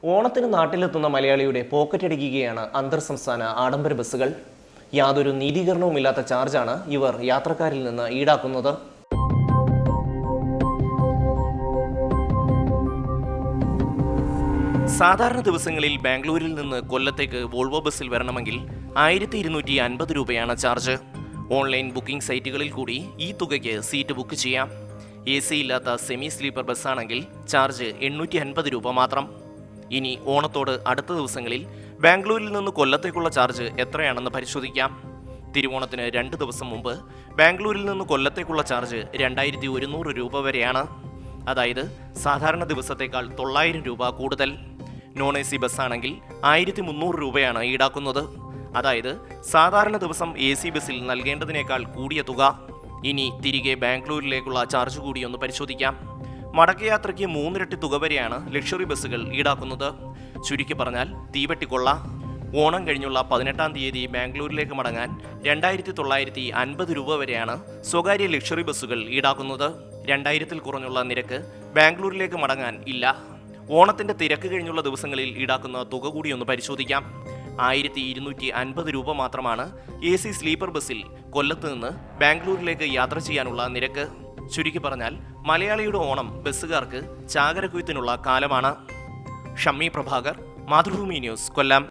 ഓണത്തിന് നാട്ടിലെത്തുന്ന മലയാളിയുടെ പോക്കറ്റടിക്കുകയാണ് അന്തർ സംസ്ഥാന ആഡംബര ബസ്സുകൾ. യാതൊരു നീതീകരണവുമില്ലാത്ത ചാർജാണ് ഇവർ യാത്രക്കാരിൽ നിന്ന് ഈടാക്കുന്നത്. സാധാരണ ദിവസങ്ങളിൽ ബാംഗ്ലൂരിൽ നിന്ന് കൊല്ലത്തേക്ക് വോൾവോ ബസ്സിൽ വരണമെങ്കിൽ 1250 രൂപയാണ് ചാർജ്. ഓൺലൈൻ ബുക്കിംഗ് സൈറ്റുകളിൽ കൂടി ഈ തുകയ്ക്ക് സീറ്റ് ബുക്ക് ചെയ്യാം. AC ഇല്ലാത്ത സെമി സ്ലീപ്പർ ബസ്സാണെങ്കിൽ ചാർജ് 850 രൂപ മാത്രം. ഇനി ഓണത്തോട് അടുത്ത ദിവസങ്ങളിൽ ബാംഗ്ലൂരിൽ നിന്ന് കൊല്ലത്തേക്കുള്ള ചാർജ് എത്രയാണെന്ന് പരിശോധിക്കാം. തിരുവോണത്തിന് 2 ദിവസം മുമ്പ് ബാംഗ്ലൂരിൽ നിന്ന് കൊല്ലത്തേക്കുള്ള ചാർജ് 2100 രൂപ വരെയാണ്. അതായത് സാധാരണ ദിവസത്തേക്കാൾ 900 രൂപ കൂടുതൽ. നോൺ AC ബസ്സാണെങ്കിൽ 1300 രൂപയാണ് ഈടാക്കുന്നത്. അതായത് സാധാരണ ദിവസം AC ബസ്സിൽ നൽകേണ്ടതിനേക്കാൾ കൂടിയ തുക. ഇനി തിരികെ ബാംഗ്ലൂരിലേക്കുള്ള ചാർജ് കൂടി ഒന്ന് പരിശോധിക്കാം. മടക്കയാത്രയ്ക്ക് 3 ഇരട്ടി തുക വരെയാണ് ലക്ഷറി ബസ്സുകൾ ഈടാക്കുന്നത്. ചുരുക്കി പറഞ്ഞാൽ തീവെട്ടിക്കൊള്ള. ഓണം കഴിഞ്ഞുള്ള 18-ാം തീയതി ബാംഗ്ലൂരിലേക്ക് മടങ്ങാൻ 2950 രൂപ വരെയാണ് സ്വകാര്യ ലക്ഷറി ബസ്സുകൾ ഈടാക്കുന്നത്. 2000-ൽ കുറഞ്ഞുള്ള നിരക്ക് ബാംഗ്ലൂരിലേക്ക് മടങ്ങാൻ ഇല്ല. ഓണത്തിന്റെ തിരക്ക് കഴിഞ്ഞുള്ള ദിവസങ്ങളിൽ ഈടാക്കുന്ന തുക കൂടി ഒന്ന് പരിശോധിക്കാം. 1250 രൂപ മാത്രമാണ് AC സ്ലീപ്പർ ബസ്സിൽ കൊല്ലത്ത് നിന്ന് ബാംഗ്ലൂരിലേക്ക് യാത്ര ചെയ്യാനുള്ള നിരക്ക്. ചുരുക്കി പറഞ്ഞാൽ മലയാളിയുടെ ഓണം ബസ്സുകാർക്ക് ചാകരക്കൊയ്ത്തിനുള്ള കാലമാണ്. ഷമ്മി പ്രഭാകർ, മാതൃഭൂമി ന്യൂസ്, കൊല്ലം.